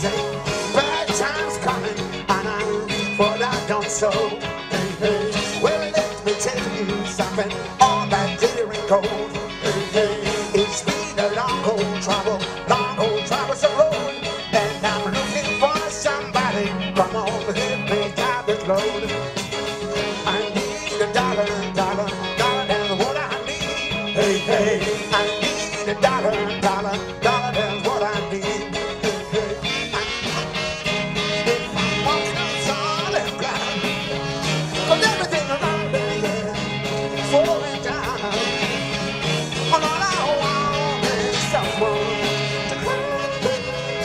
Bad times coming, and I know what I don't sow. Hey, hey. Well, let me tell you something. All that glitter and gold. Hey, hey. It's been a long old travel's a road, and I'm looking for somebody. Come on, help me drive this load. I need a dollar, that's what I need. Hey, hey. I need a dollar, that's what I need. Hey, hey. If I'm walking on solid ground, 'cause everything around me is falling down. And all I want is someone to love me.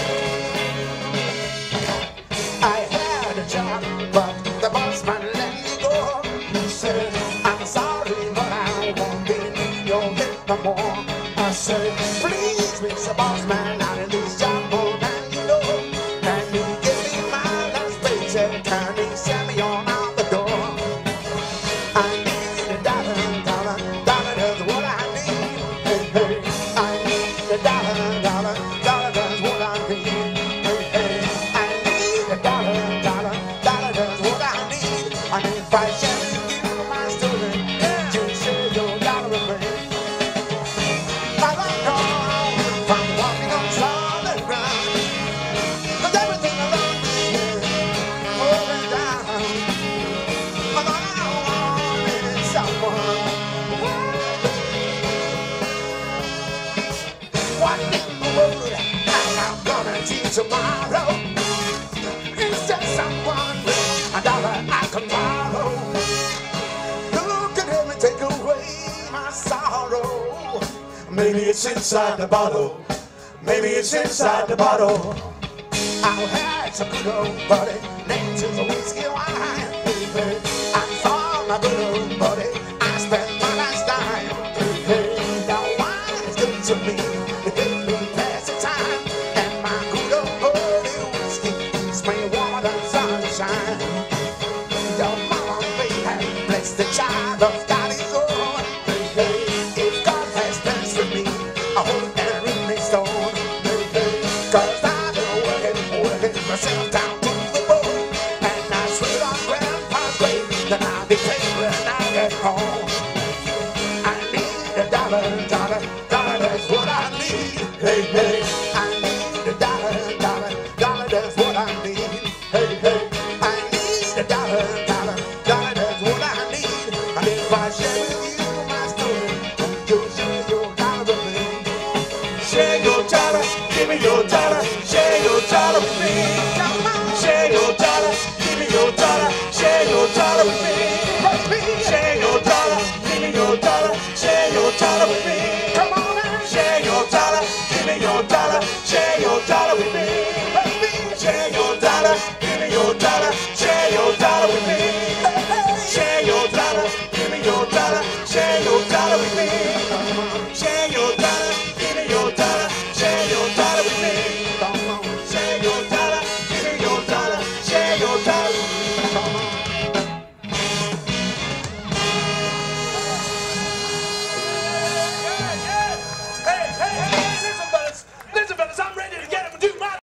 I had a job, but the boss man let me go. He said, I'm sorry, but I won't be in your bed no more. I said, please, Mr. Boss Man, out of this job, more than you know. Can you give me my last paycheck? Can you send me on out the door? I need a dollar, that's what I need. Hey, hey. I need a dollar, that's what I need. Hey, hey. I need a dollar, that's what I need. And if I share with you my story, you share your dollar with me. I don't know if I'm walking on solid ground, 'cause everything around me is falling down. And all I want is someone. What in the world am I gonna do tomorrow? It's just someone with a dollar I can borrow. Who can help me take away my sorrow? Maybe it's inside the bottle. Maybe it's inside the bottle. I've had some good old buddy named to the whiskey wine. Baby, I saw my good old buddy. I spent my last dime. Baby, the wine is good to me. It helps me pass the time. And my good old buddy whiskey keeps me warmer than sunshine. Your mama may have blessed the child of God is own. Baby, if God has plans for me, I hope and remain stone. Baby, 'cause I've been working myself down to the bone. And I swear on Grandpa's grave that I'll be paid when I get home. I need a dollar, that's what I need. Hey, hey. I need a dollar, that's what I need. Hey, hey. I need a dollar, that's what I need. And if I share with you my story, you'll share your dollar with me. Share your dollar, give me your dollar, share your dollar with me. Come on. Share your dollar, give me your dollar, share your dollar with me. Share your dollar, give me your dollar, share your dollar with me. Come on now. Share your dollar, give me your dollar, share your dollar with me. Share your dollar, give me your dollar, share your dollar with me.